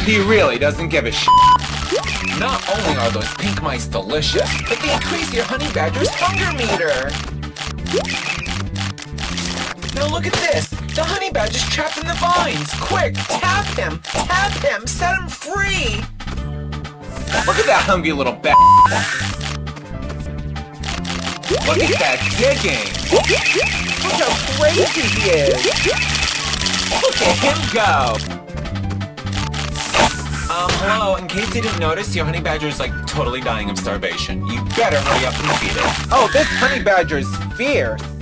He really doesn't give a shit. Not only are those pink mice delicious, but they increase your honey badger's hunger meter. Now look at this. The honey badger's trapped in the vines. Quick, tap him, set him free. Look at that hungry little bat. Look at that digging. Look how crazy he is. Look at him go. Hello, in case you didn't notice, your honey badger is like totally dying of starvation. You better hurry up and feed it. Oh, this honey badger is fierce.